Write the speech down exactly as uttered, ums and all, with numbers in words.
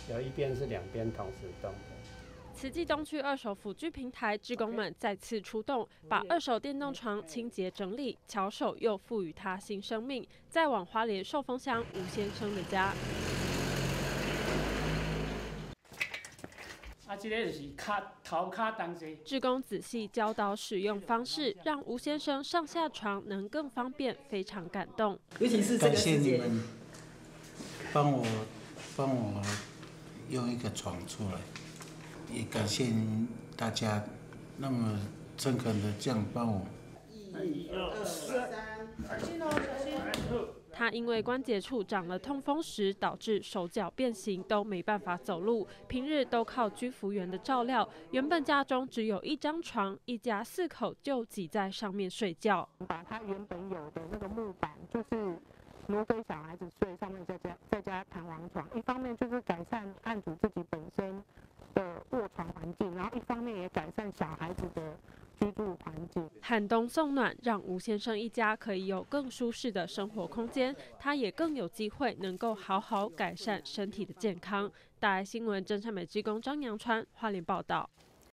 有一边是两边同时动的。 慈济东区二手辅具平台志工们再次出动，把二手电动床清洁整理，巧手又赋予它新生命，再往花莲寿丰乡吴先生的家。 啊，这个就是卡头卡当时。 志工仔细教导使用方式，让吴先生上下床能更方便，非常感动。 尤其是这个感谢世界， 你们帮我帮我用一个床出来。也感谢大家那么诚恳的这样帮我。 一二三，小心哦，小心。 他因为关节处长了痛风石，导致手脚变形都没办法走路，平日都靠居服员的照料。原本家中只有一张床，一家四口就挤在上面睡觉。 把他原本有的那个木板，就是挪给小孩子睡，上面再加再加弹簧床，一方面就是改善案主自己本身的卧床环境，然后一方面也改善小孩子的居住环境。 寒冬送暖，让吴先生一家可以有更舒适的生活空间，他也更有机会能够好好改善身体的健康。大爱新闻真善美志工张阳川花莲报道。